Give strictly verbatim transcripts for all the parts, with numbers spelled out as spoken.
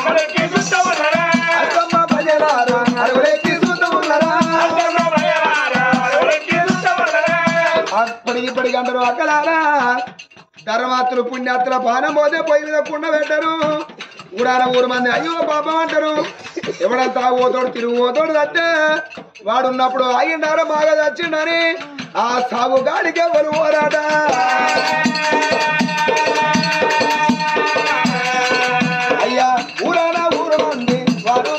అక్కమ్మ భజనారు అరుగులెక్కి చూస్తున్నారా అప్పటికి ఇప్పటికి అంటారు అక్కలారా ధర్మాత్రులు పుణ్యాత్రుల పానం పోతే పొయ్యి మీద కుండ పెట్టరు ఊరాన ఊరు మంది అయ్యో పాపం అంటారు ఎవడంతా ఓతోడు తిరుగు ఓతోడు తట్టే వాడున్నప్పుడు ఆగిండారో బాగా చచ్చిండని ఆ సాగు గాడికి ఎవరు పోరాట అయ్యా ఊరాన ఊరు మంది వారు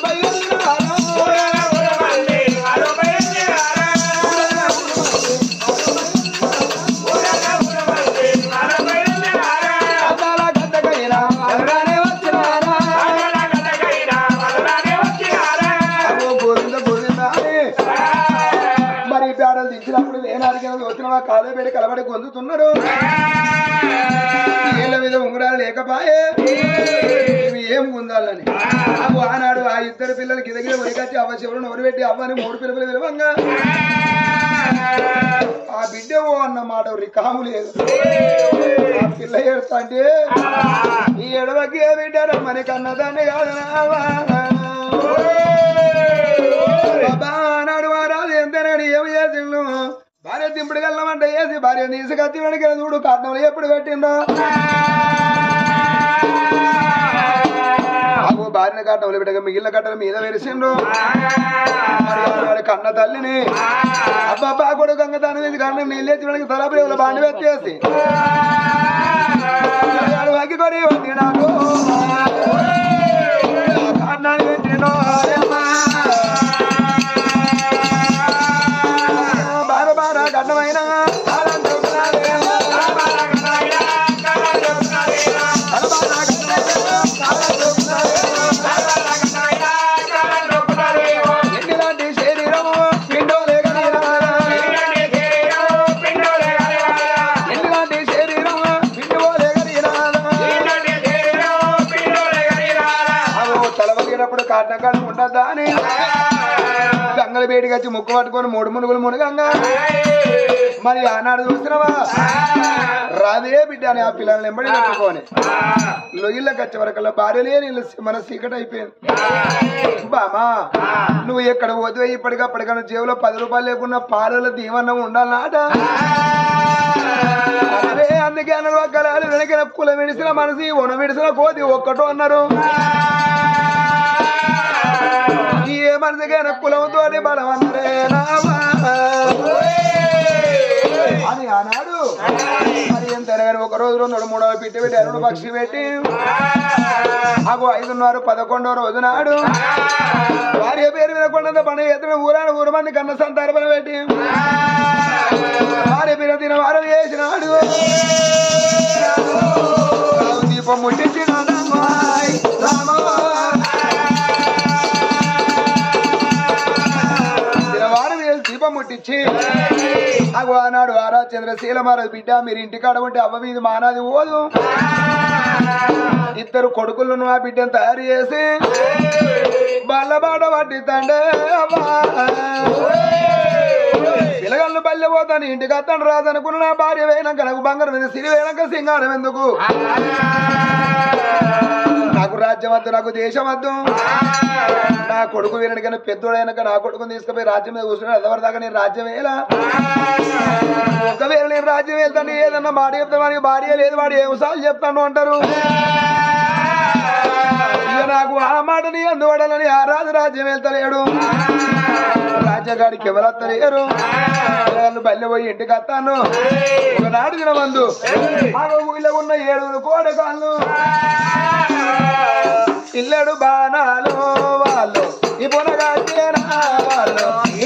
దించినప్పుడు వేనాడికి వచ్చిన కాలు పెట్టి కలబడి పొందుతున్నారు ఏళ్ళ మీద ఉంగరాలు లేకపాయే ఏం పొందాలని ఆనాడు ఆ ఇద్దరు పిల్లలు గిదగిర ఒరికొచ్చి అవ్వ శివుడు నోరు పెట్టి అవ్వని మూడు పిల్లలు విలువంగా ఆ బిడ్డ ఓ అన్నమాట రికాము లేదు ఆ పిల్ల ఏడుతా అంటే ఈ ఎడవకి ఏ బిడ్డ రమ్మని కన్నదాన్ని కాదు అన్నాడు వారాలు ఎంతనాడు ఏమి చేసిండు భార్య దింపుడు కల్లమంట వేసి భార్య తీసి కత్తి వెనక చూడు కట్నంలో ఎప్పుడు పెట్టిండో అగో భార్యని కట్నంలో పెట్టక మిగిలిన కట్టలు మీద వెరిసిండు మరి కన్న తల్లిని అబ్బాబ్బా కొడుకు గంగ దాని మీద కన్న నీళ్ళేసి వెనక తలపురేవుల బాండి పెట్టేసి వగ్గి కొడి నాకు కన్నాన్ని పెట్టిండో కన్నమైన ఎన్నిలాంటి శరీరము పిండోలే ఎన్నిలాంటి శరీరము పిండోలే అవు తలవగినప్పుడు కాటన కాడ ఉండద్దా అని గంగల బేటికి వచ్చి ముక్కు పట్టుకొని మూడు మునుగులు మునుగంగా మరి ఆనాడు చూసినవా రాదే బిడ్డ అని ఆ పిల్లల్ని ఎంబడి పెట్టుకొని లొయ్యిళ్ళకి వచ్చే వరకల్లా భార్యలే నీళ్ళు మన సీకట్ అయిపోయింది బామా నువ్వు ఎక్కడ పోతే ఇప్పటికప్పటికన్నా జేబులో పది రూపాయలు లేకున్నా పాలలో దీవన్నం ఉండాలన్నట అదే అందుకే అన్నారు ఒక్కరాలు వెనక కుల విడిసిన మనసి ఉన విడిసిన కోతి ఒక్కటో అన్నారు ఏ మనసుకైనా కులంతో బలం అన్నారే అని అన్నాడు మరి ఎంతైనా కానీ ఒక రోజు రెండు మూడవ పిట్టి పెట్టి అరుడు పక్షి పెట్టి అగో ఐదున్నర పదకొండో రోజు నాడు భార్య పేరు మీద కొండంత పండుగ ఎత్తున ఊరాన ఊరు మంది కన్న సంతారపన పెట్టి భార్య పేరు తిన వారం చేసినాడు దీపం ముట్టించినాడు దీపం ముట్టించి అగో ఆనాడు ఆరా చంద్రశీల మహారాజు బిడ్డ మీరు ఇంటికాడ ఉంటే అవ్వ మీద మానాది పోదు ఇద్దరు కొడుకులను ఆ బిడ్డను తయారు చేసి బల్లబాట పట్టిద్దండే అవ్వా పిల్లగాళ్ళు బల్లె పోతాను ఇంటికి అత్తను రాదనుకున్న నా భార్య వేయనాక నాకు బంగారం మీద సిరి వేయనాక సింగారం ఎందుకు నాకు రాజ్యం వద్దు నాకు దేశం వద్దు నా కొడుకు వీరనికైనా పెద్దోడైనాక నా కొడుకుని తీసుకుపోయి రాజ్యం మీద కూర్చున్నాడు ఎవరి దాకా నేను రాజ్యం వేయాలా ఒకవేళ నేను రాజ్యం వెళ్తాను ఏదన్నా మాట చెప్తాను వాడికి భార్య లేదు వాడు ఏం సార్లు చెప్తాను అంటారు నాకు ఆ మాటని అందువడాలని ఆ రాజు రాజ్యం వెళ్తలేడు రాజ్యగాడికి ఎవరత్తలేరు బయలు పోయి ఇంటికి వస్తాను ఒకనాడు దిన మందు ఊళ్ళో ఉన్న ఏడుగురు కోడకాళ్ళు ఇల్లడు బాణాలు వాళ్ళు ఈ పొనగా వాళ్ళు ఈ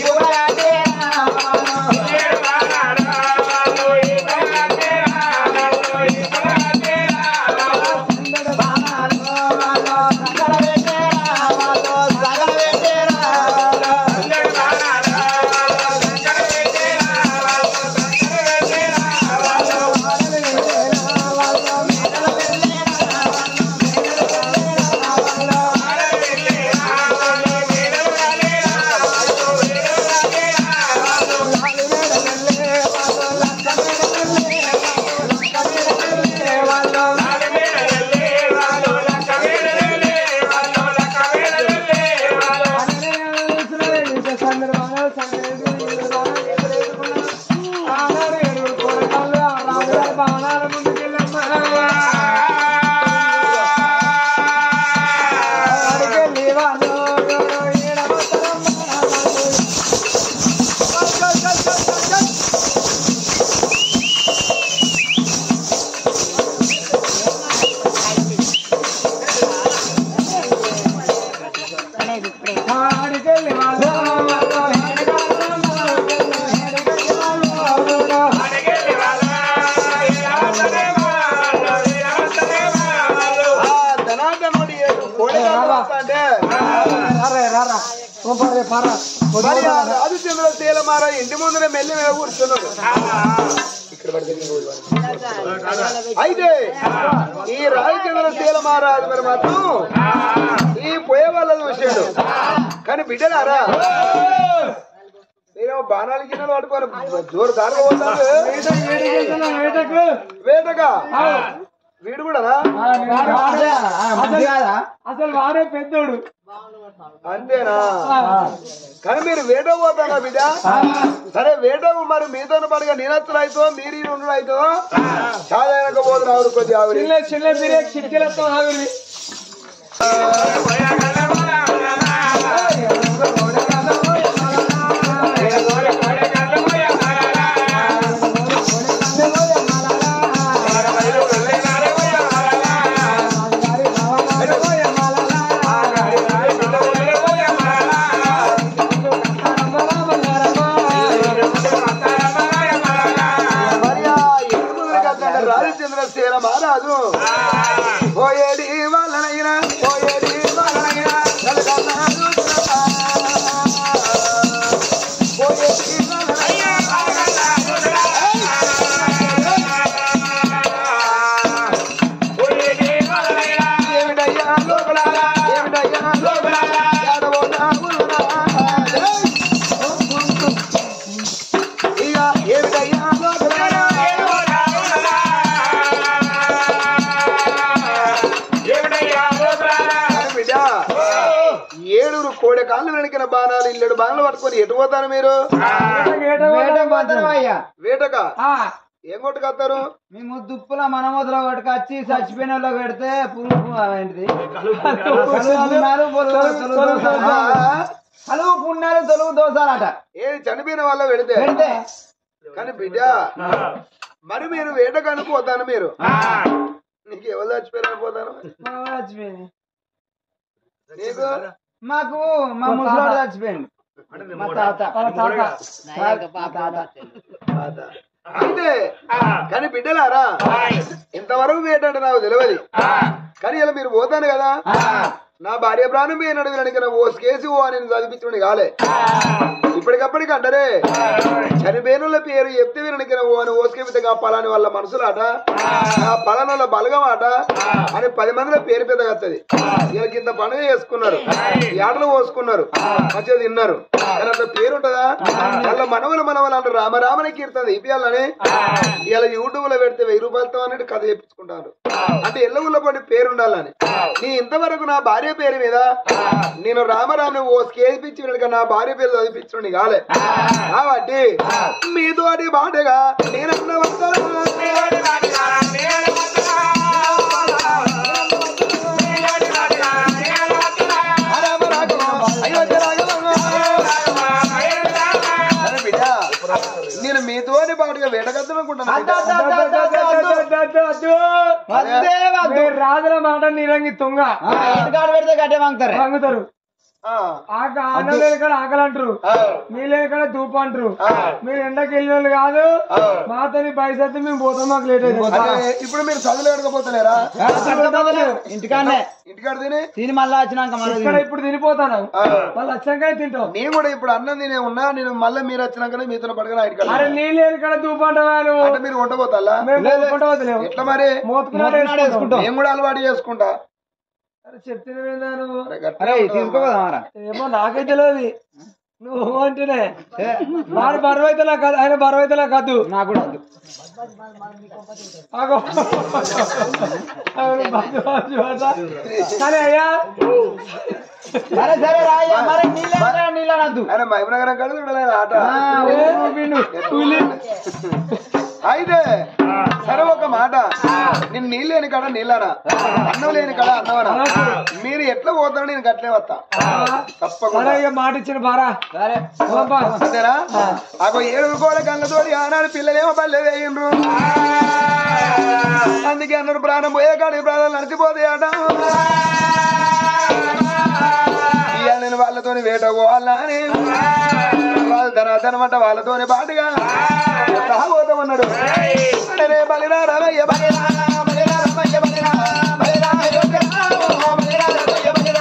వందల బాణాలు ఆనాడు ఏడుగురు కోరకాళ్ళు రాముగారి బాణాల ముందుకెళ్ళమ్మా అడిగెళ్ళి వాళ్ళు అడిగెళ్ళి వాళ్ళు రాజచంద్ర శీలమార ఇంటి ముందున మెల్లి మీద కూర్చున్నాడు. అయితే ఈ రాజచంద్ర శీలమారాజు మరి మాత్రం ఈ పోయే వాళ్ళ చూసాడు. కానీ బిడ్డలారా నేను బాణాలు గిన్నెలు పట్టుకొని జోరు దారుగా పోతాడు వేటగా వీడు కూడా అసలు వాడే పెద్దోడు అంతేనా? కానీ మీరు వేట పోతారా బిడ్డ? సరే వేటకు మరి మీతో పడగా నీనత్తులు అవుతో మీరు ఉండడు అవుతో చాలా పోదు ఆవిడ కొద్ది ఆవిడ చిన్న చిన్న మీరే చిట్కెలతో ఆవిడ రాజచంద్ర శీల మహారాజు పోయేది వాళ్ళనైనా పోయేది వాళ్ళనైనా ఏమిటయ్యా లోపల ఏమిటయ్యా లోపల ఇక ఏమిటయ్యా లోపల ఏడుగురు కోడె కాళ్ళు వెనకిన బాణాలు ఇల్లెడు బాణాలు పట్టుకొని ఎటు పోతారు మీరు? వేటక ఏం కొట్టుకొస్తారు? మేము దుప్పుల మన మొదలు కొట్టుకొచ్చి చచ్చిపోయిన వాళ్ళు పెడితే పురుగు ఏంటిది కలువు పుణ్యాలు తొలుగు దోసాలట ఏది చనిపోయిన వాళ్ళ పెడితే పెడితే కానీ బిడ్డ మరి మీరు వేటకు అనుకోతాను మీరు నీకు ఎవరు చచ్చిపోయిన పోతాను చచ్చిపోయింది నీకు మాకు మా ముసలాడు చచ్చిపోయింది మా తాత అయితే కానీ బిడ్డలారా ఇంతవరకు వేటంటే నాకు తెలియదు. కానీ ఇలా మీరు పోతాను కదా నా భార్య ప్రాణం పోయినాడు వీళ్ళకి ఓసుకేసి ఓ అని చదివించుకుని కాలే ఇప్పటికప్పటికి అంటారే చనిపోయిన పేరు చెప్తే వీళ్ళకి ఓ అని ఓసుకేపితే ఆ పలాని వాళ్ళ మనసులాట ఆ పలాని వాళ్ళ బలగం ఆట అని పది మందిలో పేరు పెద్ద వస్తుంది. వీళ్ళకి ఇంత పండుగ చేసుకున్నారు ఏటలు పోసుకున్నారు మంచిగా తిన్నారు కానీ అంత పేరు ఉంటదా? వాళ్ళ మనవలు మనవలు అంటారు రామరామని కీర్తన ఇప్పియాలని ఇలా యూట్యూబ్ లో పెడితే వెయ్యి రూపాయలతో అనేది కథ చెప్పించుకుంటారు. అంటే ఎల్ల ఊళ్ళో పడి పేరు ఉండాలని నీ ఇంతవరకు నా భార్య పేరు మీద నేను రామరామని ఓ స్కేల్పించి వెనక నా భార్య పేరు చదివించండి కాలే కాబట్టి మీతో అడి బాటగా నేనన్న వస్తాను నేను మీతోనే పాటుగా వేటగద్దనుకుంటాను. రాజుల మాట నిరంగి తుంగ పెడితే గడ్డే వాంగుతారు వాంగుతారు అన్నం లేని కాడ ఆకలి అంటారు నీళ్ళు లేని కాడ దూపు అంటారు. మీరు ఎండకి వెళ్ళిన వాళ్ళు కాదు మాతోని పైసలు మేము పోతాం మాకు లేట్ అయితే. ఇప్పుడు మీరు చదువులు ఎడకపోతలేరా? ఇంటికాడనే ఇంటికాడ తిని తిని మళ్ళీ వచ్చినాక ఇక్కడ ఇప్పుడు తినిపోతాను మళ్ళీ వచ్చాక తింటాం. నేను కూడా ఇప్పుడు అన్నం తినే ఉన్నా నేను మళ్ళీ మీరు వచ్చినాకనే మీతో పడగా ఇంటికాడ అరే నీళ్ళు లేని కాడ దూపు అంటావా అంటే మీరు వంటపోతా మేము ఎట్లా మరి మోతుకున్నాడు నేను కూడా అలవాటు చేసుకుంటా. చెప్తే తీసుకోదా ఏమో నాకే తెలియదు. నువ్వు అంటేనే వాడు బరువు అయితే నాకు కాదు, ఆయన బరువు అయితే నాకు కాదు. నాకు కూడా వద్దు. ఆగో. అవును, బరువు, బరువు అట. సరే అయ్యా, సరే సరే రాయ్యా, మరి నీళ్ళ నీళ్ళ నద్దు. ఆయన మహిమనగరం కాదు చూడలేదు ఆట. పులి. అయితే సరే ఒక మాట, నేను నీళ్ళు లేని కాడ నీళ్ళనా, అన్నం లేని కాడ అన్నవనా, మీరు ఎట్లా పోతారో నేను గట్లే వస్తా తప్పకుండా. సరే, ఇక మాట ఇచ్చిన బారా. సరే అంతేనా? అగో ఏడు కోల కళ్ళతోటి ఆనాడు పిల్లలేమో పల్లె వేయిండ్రు. అందుకే అన్నారు ప్రాణం పోయే కాడి ప్రాణాలు నడిచిపోతాయట. ఇవాళ నేను వాళ్ళతోని వేట పోవాలని వాళ్ళు ధనాధనమాట వాళ్ళతోని పాటుగా పోతామన్నాడు. అరే బలిరా రమయ్య బలిరా బలిరా రమయ్య బలిరా బలిరా బలిరా రమయ్య బలిరా.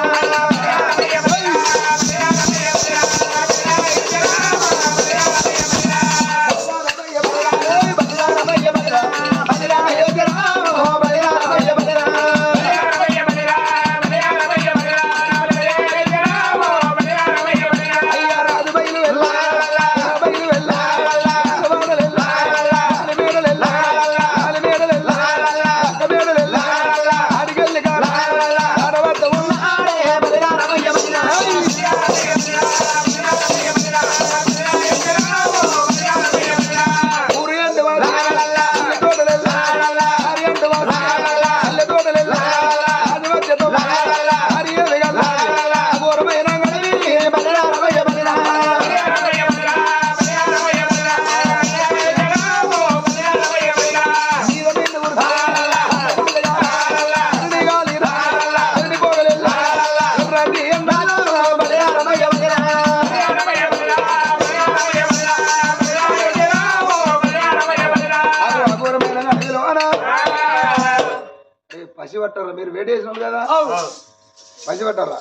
పసి పట్టారా మీరు వేడి వేసినారు కదా, పసి పట్టారా?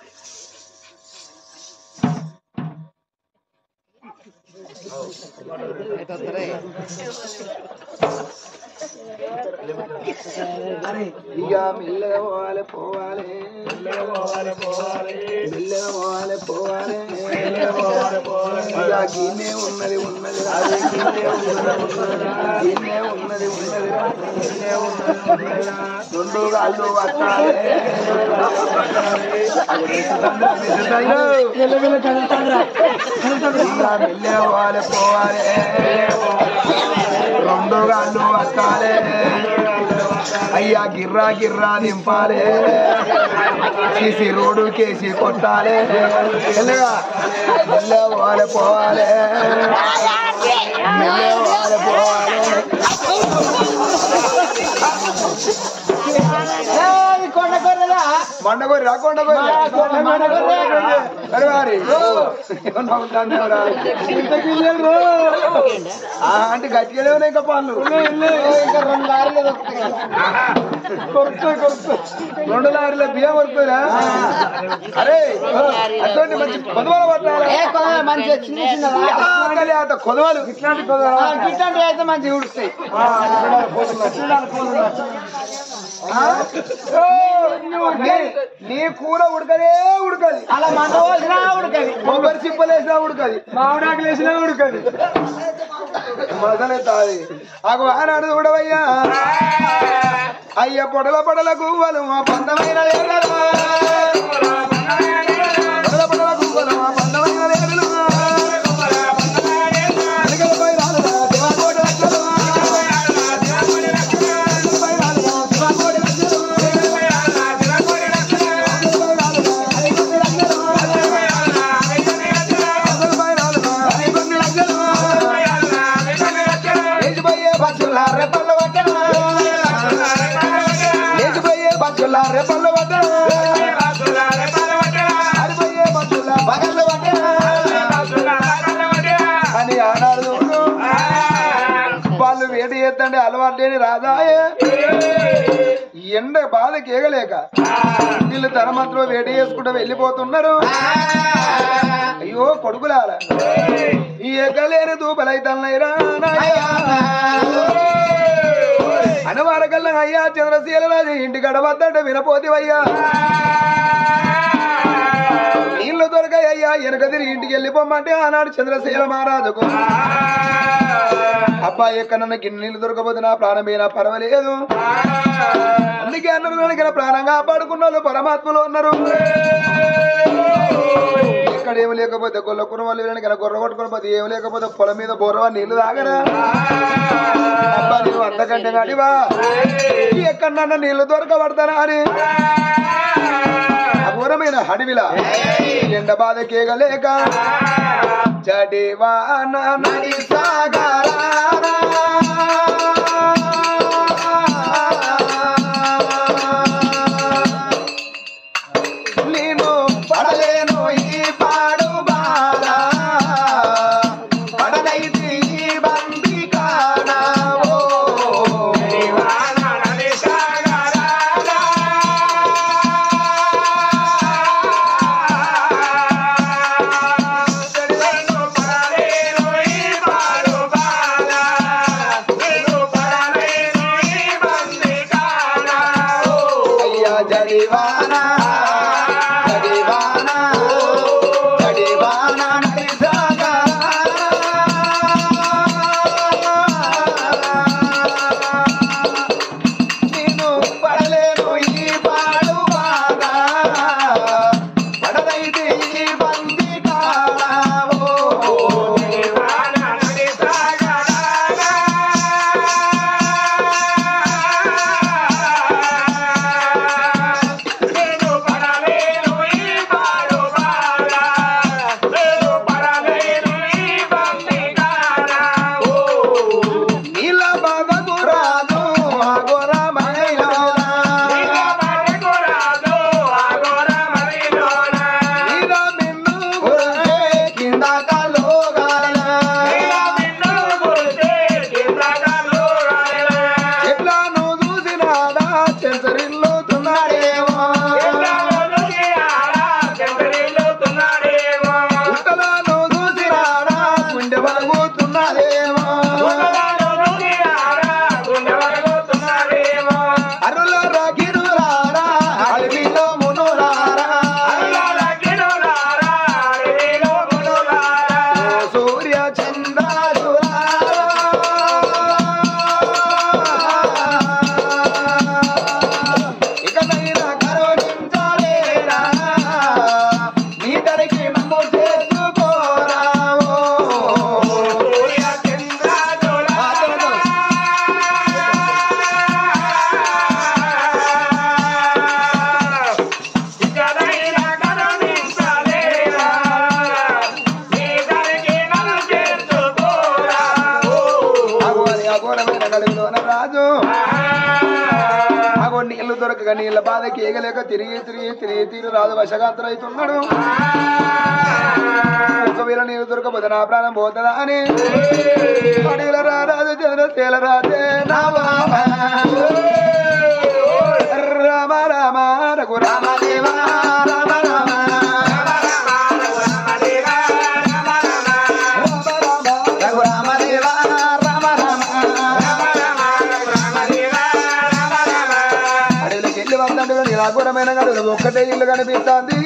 ఇక మెల్లగా పోవాలి పోవాలి మెల్లగా పోవాలి పోవాలి. ఇక గిన్నె ఉన్నది ఉన్నది గిన్నె ఉన్నది ఉన్నది రెండు కాళ్ళు పట్టాలి. మెల్లగా పోవాలి పోవాలి రెండు కాళ్ళు పట్టాలి. అయ్యా గిర్రా గిర్రా దింపాలి, తీసి రోడ్డు కేసి కొట్టాలి. మెల్లగా మెల్లగా పోవాలి పోవాలి మెల్లగా పోవాలి పోవాలి. మండగోరి రా కొండగోరి అంటే గట్టిగా ఉన్నాయి ఇంకా పనులు, ఇంకా రెండు లారీలు కొరుకుతాయి కొరుకుతాయి రెండు లారీల బియ్యం కొరుకుతుందా? అరే అటువంటి మంచి కొదవలు పట్టాలి, మంచి చిన్న చిన్న కొదవలు ఇట్లాంటి ఇట్లాంటివి అయితే మంచిగా ఉడుస్తాయి. నీ కూర ఉడకదే ఉడకది, అలా మండవలసినా ఉడకది, కొబ్బరి చిప్పలేసినా ఉడకది, మామిడాకులు వేసినా ఉడకది. మసలే తాది ఆకు ఆనాడు చూడవయ్యా. అయ్య పొడల పొడల గువ్వలు మా పందమైన లేడలు, పొడల పొడల గువ్వలు మా పందమైన లేడలు. అని ఆనాడు వాళ్ళు వేడి చేద్దండి అలవాటు లేని రాజాయే. ఎండ బాధకి ఏగలేక వీళ్ళు తన మాత్రం వేడి చేసుకుంటూ వెళ్ళిపోతున్నారు. అయ్యో కొడుకులాల ఈ ఎగలేని దూపలైతన్నాయిరా అనవారకల్లా అయ్యా చంద్రశీలరాజు ఇంటి గడవద్దంటే వినపోతివయ్యా. నీళ్లు దొరకాయి అయ్యా వెనక తిరిగి ఇంటికి వెళ్ళిపోమంటే ఆనాడు చంద్రశీల మహారాజుకు అబ్బాయి ఎక్కడన్నా గిన్నె నీళ్ళు దొరకపోతే నా ప్రాణమేనా పర్వాలేదు, అందుకే అన్నారు కనుక ప్రాణంగా కాపాడుకున్న వాళ్ళు పరమాత్మలో ఉన్నారు. ఇక్కడ ఏమి లేకపోతే గొల్ల కురవాళ్ళు కనుక గొర్ర కొట్టుకుని పోతే ఏమి లేకపోతే పొలం మీద బోరవా నీళ్లు తాగరా అబ్బా నువ్వు అంతకంటే కానివా ఎక్కడన్నా నీళ్లు దొరకబడతానా అని అఘోరమైన అడవిలా ఎండ బాధ కేగలేక చడివాన నది సాగరా నేను పడలేను ఈ పాడు బాధ పడలైతే ఈ బంది కానావో జడివానా జడివానా జడివానా నది సాగరా నేను పడలేను ఈ పాడు బాధ పడదైతే ఈ బంది కానావో నీళ్లు దొరకగా నీళ్ళ బాధకి ఏగలేక తిరిగి తిరిగి తిరిగి తిరిగి రాజు వశగాంతరం అవుతున్నాడు. ఒకవేళ నీళ్ళు దొరకపోతే నా ప్రాణం పోతుందా అని అడిగిల రాజు చంద్రశీల రాజే రామ రామ రఘు రామ దేవా రామ రామ రఘు రామ దేవా రామ రామ అడవిలోకి వెళ్ళి వద్దంటే నిరాకురమైన గడువు ఒక్కటే ఇల్లు కనిపిస్తుంది.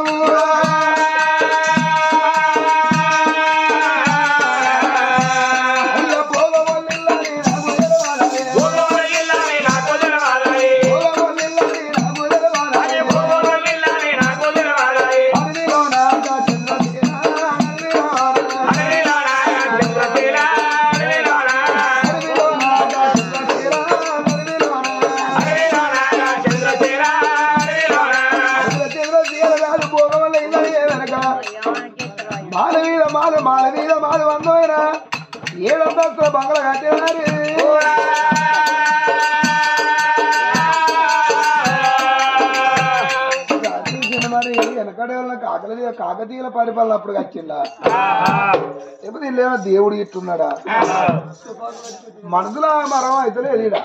మాల మీద మాలు మాల మీద మాలు అందమైన ఏడంతా బంగ్లా కట్టేవారు. మరి వెనకడే వాళ్ళ కాకల కాకతీయుల పరిపాలన అప్పుడు వచ్చిందా లేకపోతే ఇల్లేమో దేవుడు ఇట్టున్నాడా మనసులో మరం అయితే లేదు.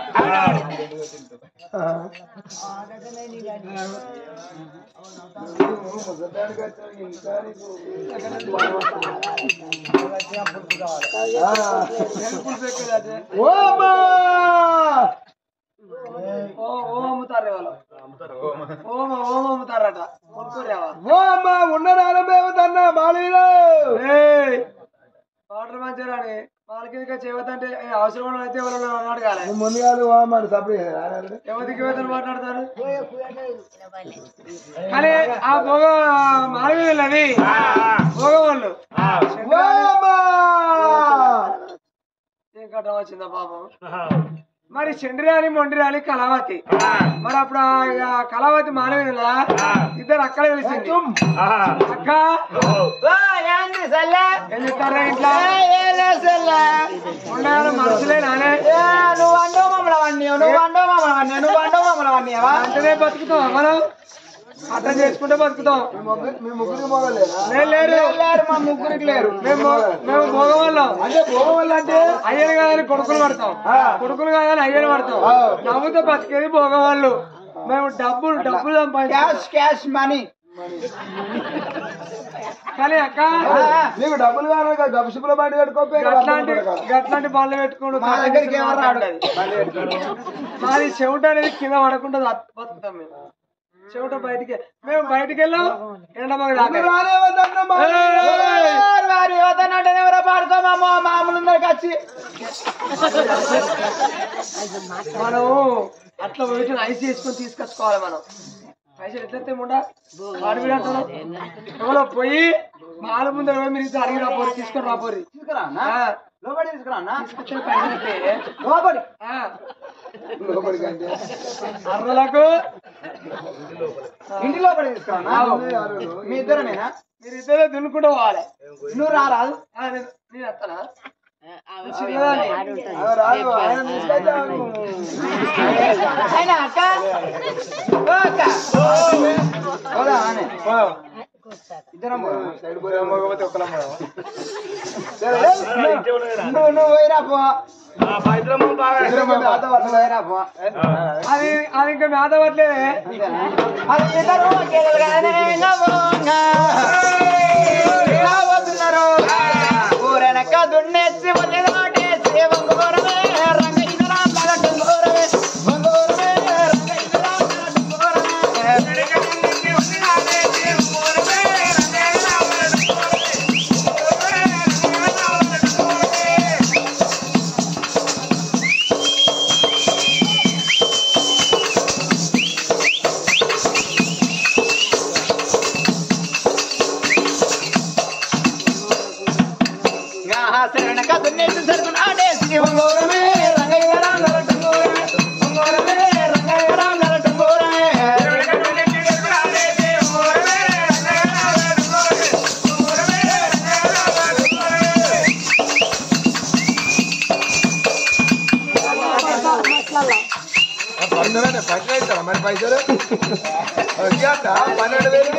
ఓం అమ్ముతారే వాళ్ళు ఓం ఓం అమ్ముతారట ఓ అమ్మ ఉండరాలు మేమన్నా బాలీలో వాటర్ మంచిగా రాని వాళ్ళకి ఇంకా చేయవద్దంటే అవసరం అయితే ఎవరు అడగాలి ముందుగా ఓ అమ్మ సపరేట్ ఎవరికి ఎవరితో మాట్లాడతారు కానీ ఆ భోగ మానవీయులు అది భోగ వాళ్ళు ఏం కట్టం వచ్చిందా పాపం మరి చంద్రాని మొండిరాని కళావతి మరి అప్పుడు ఆ కళావతి మానవీయుల ఇద్దరు అక్కడ కలిసింది అక్క ఏం చెప్తారా ఇంట్లో ఉండాలి మనసులే నానే నువ్వు వండో మమ్మల్ని వండి నువ్వు వండో మమ్మల్ని వండి నువ్వు వండో మమ్మల్ని వండి అంటనే బతుకుతాం మనం అర్థం చేసుకుంటే బతుకుతాం మీ ముగ్గురికి మొగలేరా లేరు లేరు మా ముగ్గురికి లేరు మేము మేము భోగవల్లం అంటే భోగం వల్ల అంటే అయ్యను కాదని కొడుకులు పడతాం కొడుకులు కాదని అయ్యను పడతాం నవ్వుతో బతికేది భోగవాళ్ళు మేము డబ్బులు డబ్బులు సంపాదించాం క్యాష్ క్యాష్ మనీ కానీ అక్క నీకు డబ్బులు కావాలి గబుసుపుల బండి కట్టుకోపోయి గట్లాంటి గట్లాంటి బాళ్ళు పెట్టుకోండు మా దగ్గరికి ఎవరు రాడు. మాది చెవిట అనేది కింద పడకుండా బతుకుతాం మేము చెవిట బయటికి మేము బయటికి వెళ్ళాం ఎండ మాకు వారి వద్దనంటే ఎవరో పాడుకోమమ్మో మామూలు వచ్చి మనం అట్లా పోయి ఐస్ చేసుకొని తీసుకొచ్చుకోవాలి మనం పైసలు ఎట్లయితే ముండా వాడి మీద అంటారు ఎవరో పోయి మాల ముందర పోయి మీరు ఇద్దరు అడిగి రాపోరి తీసుకొని రాపోరి తీసుకురా లోపలి తీసుకురా తీసుకొచ్చిన పైసలు అయితే లోపలి అర్రలకు ఇంటి లోపలి తీసుకురా మీ ఇద్దరమేనా మీరు ఇద్దరే దున్నుకుంటూ పోవాలి నువ్వు రారాదు నేను వస్తానా అయినా అక్క ఇద్దరం నువ్వు నువ్వు పోయిరా పో పోయిరా పో అది అది ఇంకా మేత పట్టలేదే అది ఇద్దరు పోతున్నారు ఊరనక దున్నేసి వదిలేసి బంగోరమే రంగైన బంగోరమే బంగోరమే రంగైన శరణక దున్నేసి సరుకుని ఆడేసి బంగోరమే రంగైన బంగోరమే బంగోరమే రంగైన బంగోరమే మరి పైసలు పన్నెండు వేలు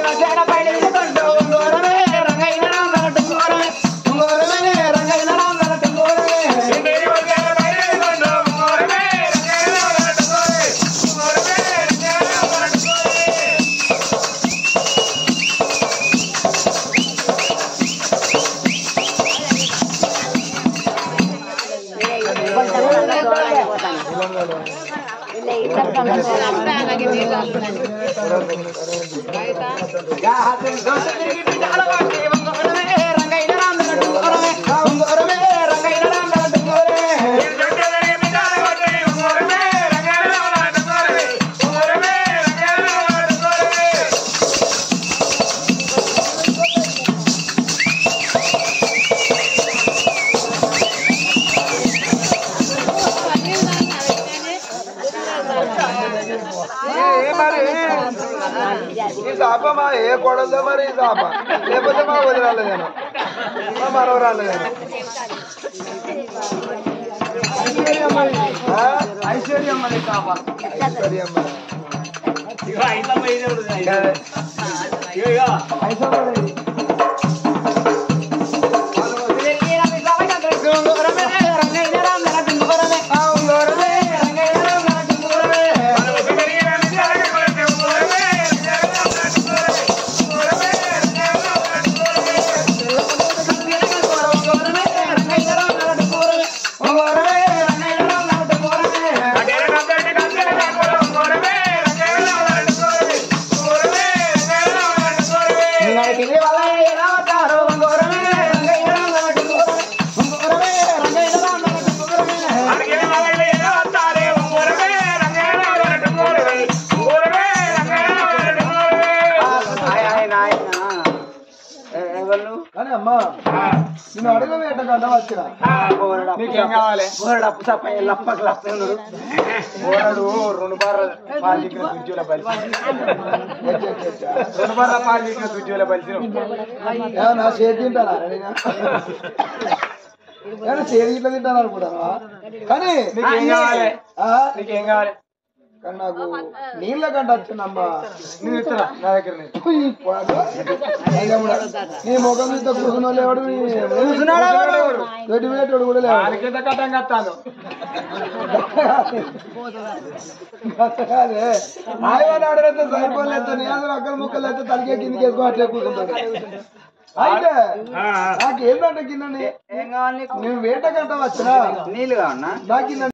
ఈ సాప మా ఏ కోడలతో మరి ఈ సాప లేకపోతే మా వదిరాలు నేను మా మనవరాలు నేను ఐశ్వర్యం మరి కాప ఐశ్వర్యం రంగైన నేను వేటగంట వచ్చిన నీకేం కావాలి లప్ప తప్ప లప్పకి లప్ప ఓరడు రెండు బార్ల పాలు చిక్కిన దుజ్జుల బలిసి రెండు బార్ల పాలు చిక్కిన దుజ్జుల బలిసి నా చేతి తింటానా నేను చేతి ఇట్లా తింటాను అనుకుంటాను కానీ నీకేం కావాలి ఆ? నీకేం కావాలి కానీ నాకు నీళ్ళ గంట వచ్చిందమ్మా నేను ఇస్తున్నా నా దగ్గర నీ ముఖం మీద కూర్చున్న లేవాడు పెట్టిపోయేటోడు కూడా లేవాడు దానికింత కట్టం కట్టాను అదే ఆయన ఆడరైతే సరిపోలేదు నేను అక్కడ ముక్కలు అయితే తలకే కిందకి వేసుకో అట్లే కూర్చుంటాడు అయితే నాకు ఏంటంటే కింద ఏం కావాలి నేను వేట గంట వచ్చినా నీళ్ళు కావన్నా నాకు